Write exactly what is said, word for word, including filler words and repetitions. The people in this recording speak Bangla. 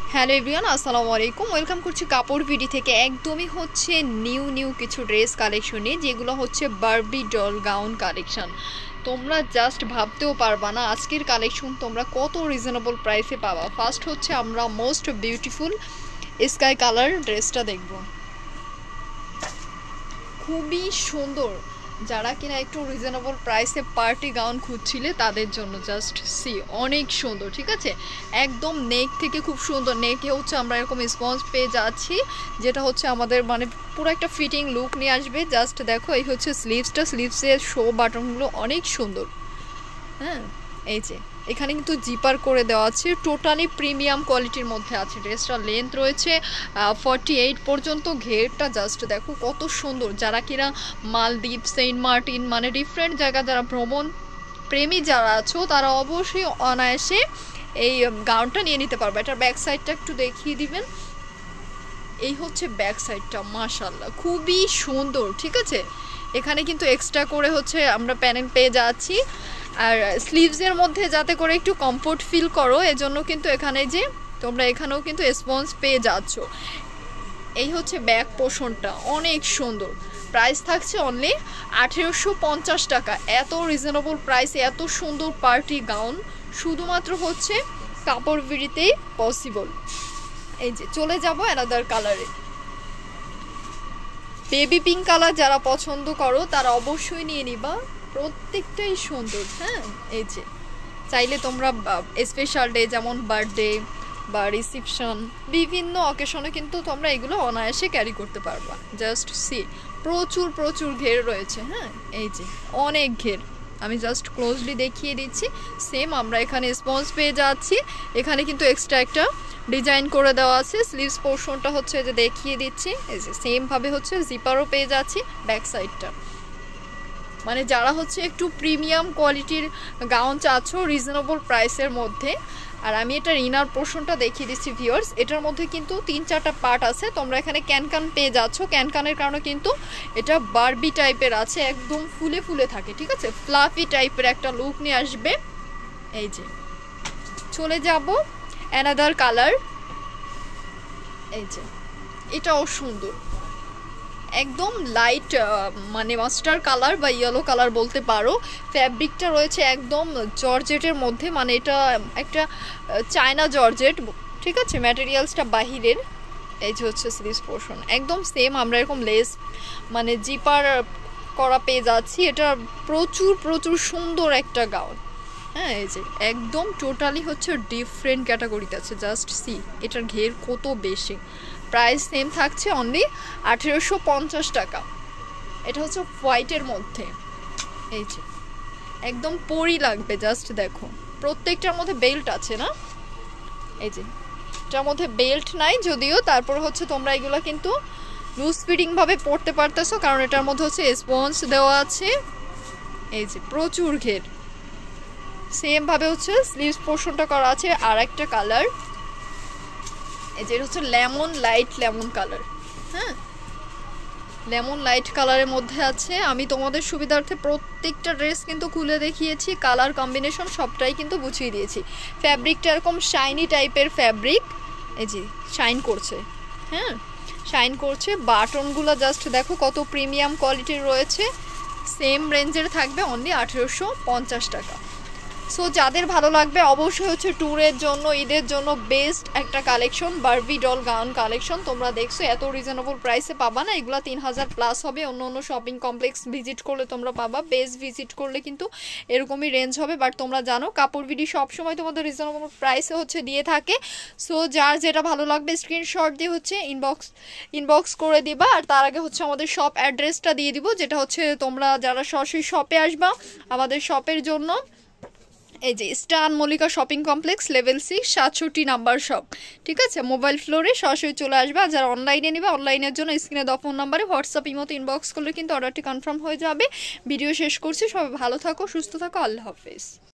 হ্যালো এভরিওয়ান, আসসালামু আলাইকুম। ওয়েলকাম করছি কাপড় ভিডি থেকে। একদমই হচ্ছে নিউ নিউ কিছু ড্রেস কালেকশনে, যেগুলো হচ্ছে বারবি ডল গাউন কালেকশন। তোমরা জাস্ট ভাবতেও পারবা না আজকের কালেকশন তোমরা কত রিজনেবল প্রাইসে পাবা। ফার্স্ট হচ্ছে আমরা মোস্ট বিউটিফুল স্কাই কালার ড্রেসটা দেখব। খুবই সুন্দর, যারা কিনা একটু রিজনেবল প্রাইসে পার্টি গাউন খুঁজছিলে তাদের জন্য জাস্ট সি, অনেক সুন্দর। ঠিক আছে, একদম নেক থেকে খুব সুন্দর। নেকে হচ্ছে আমরা এরকম স্পঞ্জ পেয়ে যাচ্ছি, যেটা হচ্ছে আমাদের মানে পুরো একটা ফিটিং লুক নিয়ে আসবে। জাস্ট দেখো, এই হচ্ছে স্লিভসটা, স্লিভসের শো বাটনগুলো অনেক সুন্দর। হ্যাঁ, এই যে এখানে কিন্তু জিপার করে দেওয়া আছে, টোটালি প্রিমিয়াম কোয়ালিটির মধ্যে আছে। ড্রেসটা লেন্থ রয়েছে ফর্টি এইট পর্যন্ত। ঘেরটা জাস্ট দেখো কত সুন্দর। যারা কিনা মালদ্বীপ, সেন্ট মার্টিন মানে ডিফারেন্ট জায়গা যারা ভ্রমণ প্রেমী যারা আছো, তারা অবশ্যই অনায়াসে এই গাউনটা নিয়ে নিতে পারবে। এটার ব্যাক সাইডটা একটু দেখিয়ে দিবেন। এই হচ্ছে ব্যাক সাইডটা, মাশাআল্লাহ খুবই সুন্দর। ঠিক আছে, এখানে কিন্তু এক্সট্রা করে হচ্ছে আমরা প্যানেল পেয়ে যাচ্ছি। আর স্লিভসের মধ্যে যাতে করে একটু কমফোর্ট ফিল করো, এজন্য কিন্তু এখানে যে তোমরা এখানেও কিন্তু স্পঞ্জ পেয়ে যাচ্ছ। এই হচ্ছে ব্যাক পোর্শনটা, অনেক সুন্দর। প্রাইস থাকছে অনলি আঠেরোশো পঞ্চাশ টাকা। এত রিজনেবল প্রাইসে এত সুন্দর পার্টি গাউন শুধুমাত্র হচ্ছে কাপড় ভিডিতেই পসিবল। এই যে চলে যাব অ্যানাদার কালারে। বেবি পিঙ্ক কালার যারা পছন্দ করো তারা অবশ্যই নিয়ে নিবা, প্রত্যেকটাই সুন্দর। হ্যাঁ, এই যে চাইলে তোমরা স্পেশাল ডে যেমন বার্থডে বা রিসিপশন, বিভিন্ন অকেশনে কিন্তু তোমরা এগুলো অনায়াসে ক্যারি করতে পারবা। জাস্ট সি, প্রচুর প্রচুর ঘের রয়েছে। হ্যাঁ, এই যে অনেক ঘের, আমি জাস্ট ক্লোজলি দেখিয়ে দিচ্ছি। সেম আমরা এখানে স্পঞ্জ পেয়ে যাচ্ছি, এখানে কিন্তু এক্সট্রা একটা ডিজাইন করে দেওয়া আছে। স্লিভস পোর্শনটা হচ্ছে যে দেখিয়ে দিচ্ছি, এই যে সেমভাবে হচ্ছে জিপারও পেয়ে যাচ্ছি ব্যাক সাইডটা। মানে যারা হচ্ছে একটু প্রিমিয়াম কোয়ালিটির গাউন চাচ্ছ রিজনেবল প্রাইসের মধ্যে। আর আমি এটার ইনার পোর্শনটা দেখিয়ে দিচ্ছি ভিউয়ার্স। এটার মধ্যে কিন্তু তিন চারটা পার্ট আছে, তোমরা এখানে ক্যানকান পেয়ে যাচ্ছ। ক্যানকানের কারণে কিন্তু এটা বারবি টাইপের আছে, একদম ফুলে ফুলে থাকে। ঠিক আছে, ফ্লাফি টাইপের একটা লুক নিয়ে আসবে। এই যে চলে যাব অ্যানাদার কালার। এই যে এটাও সুন্দর, একদম লাইট মানে মাস্টার কালার বা ইয়েলো কালার বলতে পারো। ফ্যাব্রিকটা রয়েছে একদম জর্জেটের মধ্যে, মানে এটা একটা চায়না জর্জেট। ঠিক আছে, ম্যাটেরিয়ালসটা বাহিরের। এই যে হচ্ছে স্লিভস পোর্শন, একদম সেম আমরা এরকম লেস মানে জিপার করা পেয়ে যাচ্ছি। এটা প্রচুর প্রচুর সুন্দর একটা গাউন। হ্যাঁ, এই যে একদম টোটালি হচ্ছে ডিফারেন্ট ক্যাটাগরিতে আছে। জাস্ট সি, এটার ঘের কত বেশি। প্রাইস সেম থাকছে অনলি আঠেরোশো পঞ্চাশ টাকা। এটা হচ্ছে হোয়াইটের মধ্যে। এই যে একদম পরি লাগবে, জাস্ট দেখো প্রত্যেকটার মধ্যে বেল্ট আছে না। এই যে এটার মধ্যে বেল্ট নাই যদিও, তারপর হচ্ছে তোমরা এগুলো কিন্তু লুজ ফিটিংভাবে পরতে পারতেছো, কারণ এটার মধ্যে হচ্ছে স্পঞ্জ দেওয়া আছে। এই যে প্রচুর ঘের, সেমভাবে হচ্ছে স্লিভস পোর্শনটা করা আছে। আর একটা কালার, এই যে হচ্ছে লেমন লাইট লেমন কালার। হ্যাঁ, লেমন লাইট কালারের মধ্যে আছে। আমি তোমাদের সুবিধার্থে প্রত্যেকটা ড্রেস কিন্তু খুলে দেখিয়েছি, কালার কম্বিনেশন সবটাই কিন্তু বুঝিয়ে দিয়েছি। ফ্যাব্রিকটা এরকম শাইনি টাইপের ফ্যাব্রিক, এই যে শাইন করছে। হ্যাঁ, শাইন করছে। বাটনগুলো জাস্ট দেখো কত প্রিমিয়াম কোয়ালিটির রয়েছে। সেম রেঞ্জের থাকবে অনলি আঠেরোশো পঞ্চাশ টাকা। সো যাদের ভালো লাগবে অবশ্যই হচ্ছে ট্যুরের জন্য, ঈদের জন্য বেস্ট একটা collection Barbie doll gown collection. তোমরা দেখছো এত রিজনেবল প্রাইসে পাবা না, এগুলো তিন হাজার প্লাস হবে। অন্য অন্য শপিং কমপ্লেক্স ভিজিট করলে তোমরা পাবা, বেস্ট ভিজিট করলে কিন্তু এরকমই রেঞ্জ হবে। বাট তোমরা জানো কাপড় ভিডি সবসময় তোমাদের রিজনেবল প্রাইসে হচ্ছে দিয়ে থাকে। সো যার যেটা ভালো লাগবে স্ক্রিনশট দিয়ে হচ্ছে ইনবক্স ইনবক্স করে দিবা। আর তার আগে হচ্ছে আমাদের শপ অ্যাড্রেসটা দিয়ে দিব, যেটা হচ্ছে তোমরা যারা সরাসরি শপে আসবা আমাদের শপের জন্য। এই যে স্টান Mallika shopping complex, level six, সাতষট্টি নাম্বার শপ। ঠিক আছে, মোবাইল ফ্লোরে সরাসরি চলে আসবে। আর যারা অনলাইনে নেবে অনলাইনের জন্য স্ক্রিনে দেওয়া ফোন নাম্বারে হোয়াটসঅ্যাপ ইমোতে ইনবক্স করলে কিন্তু অর্ডারটি কনফার্ম হয়ে যাবে। ভিডিও শেষ করছি, সবাই ভালো থাকো, সুস্থ থাকো, আল্লাহ হাফেজ।